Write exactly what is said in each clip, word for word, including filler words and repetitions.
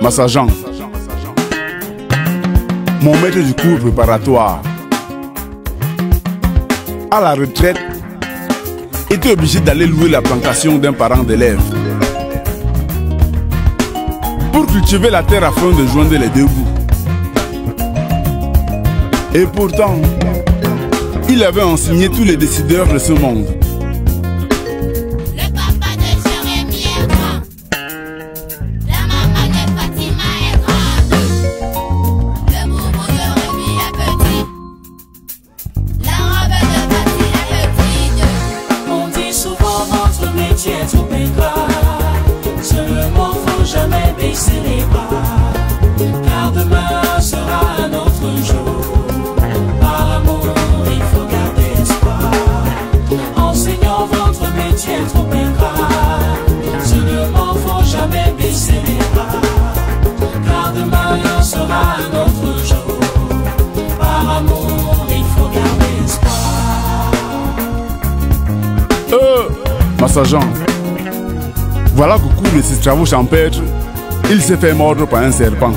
Massajean, mon maître du cours préparatoire, à la retraite, était obligé d'aller louer la plantation d'un parent d'élève pour cultiver la terre afin de joindre les deux bouts. Et pourtant, il avait enseigné tous les décideurs de ce monde. Le papa de Jérémie est grand. La maman de Fatima est grande. Le boubou de Rémi est petit. La robe de Fatih est petite. On dit souvent votre métier est trop ingrat. Seulement faut jamais baisser les bras, car demain sera un autre jour. Par amour, il faut garder espoir. Enseignant votre métier est trop ingrat. Seulement faut jamais baisser les bras, car demain sera un autre jour. Par amour, il faut garder espoir. Euh, Massajean, voilà qu'au cours de ses travaux champêtres, il s'est fait mordre par un serpent.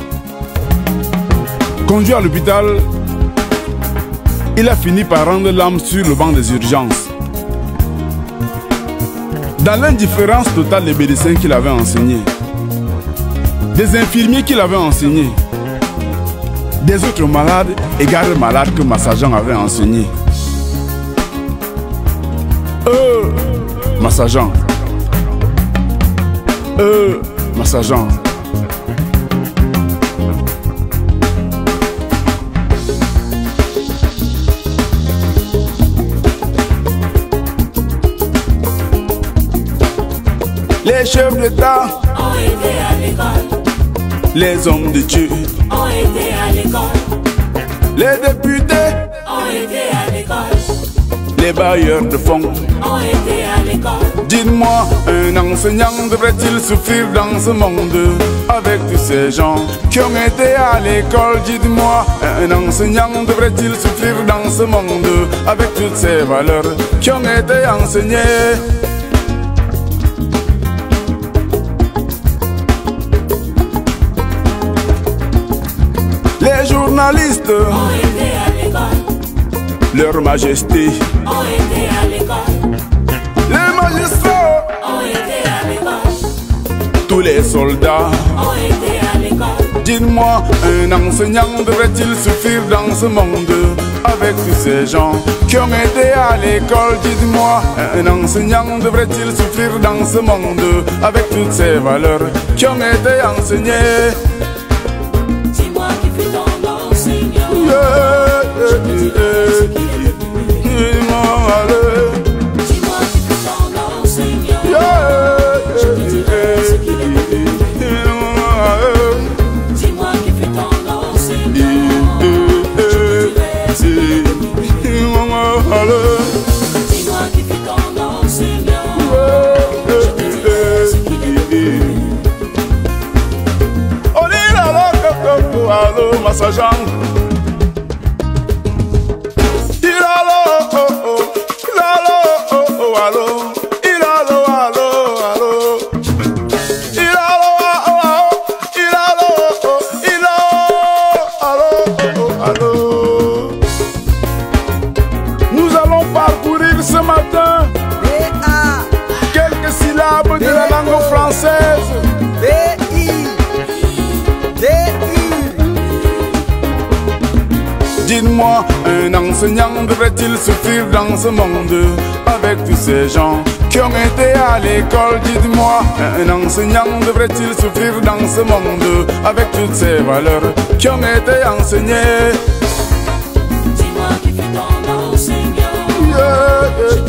Conduit à l'hôpital, il a fini par rendre l'âme sur le banc des urgences. Dans l'indifférence totale des médecins qu'il avait enseignés, des infirmiers qu'il avait enseignés, des autres malades et gardes malades que Massajean avait enseignés. Euh, Massajean. Euh, Massajean. Les chefs d'État ont été à l'école, les hommes de Dieu ont été à l'école, les députés ont été à l'école, les bailleurs de fonds ont été à l'école. Dites-moi, un enseignant devrait-il souffrir dans ce monde avec tous ces gens qui ont été à l'école? Dites-moi, un enseignant devrait-il souffrir dans ce monde avec toutes ces valeurs qui ont été enseignées? Les journalistes Ont été à l'école, leur majesté, ont été à l'école, les magistrats, ont été à l'école, tous les soldats. ont été à l'école. Dites-moi, un enseignant devrait-il souffrir dans ce monde avec tous ces gens qui ont été à l'école? Dites-moi, un enseignant devrait-il souffrir dans ce monde avec toutes ces valeurs qui ont été enseignées? Dis-moi qui fut ton enseignant. Yeah, yeah, yeah. Dis-moi, allez. Dis-moi qui fut ton enseignant. Yeah, Je te dirai ce qu'il est devenu. dis-moi, allez. Dis-moi qui fut ton enseignant. Je te dirai ce qu'il est devenu. Dis-moi, allez. Dis-moi qui fut ton enseignant. Je te dirai ce qu'il est devenu. Allô, Massajean. Il allô, oh, oh. Il allô, oh, oh, allô. Il allô, allô, allô. Il allô, oh, oh. Il allô, oh, il allô, oh, allô. Nous allons parcourir ce matin quelques syllabes de la langue française. Dites-moi, un enseignant devrait-il souffrir dans ce monde avec tous ces gens qui ont été à l'école? Dites-moi, un enseignant devrait-il souffrir dans ce monde avec toutes ces valeurs qui ont été enseignées? Dis-moi qui fut ton enseignant. Yeah, yeah.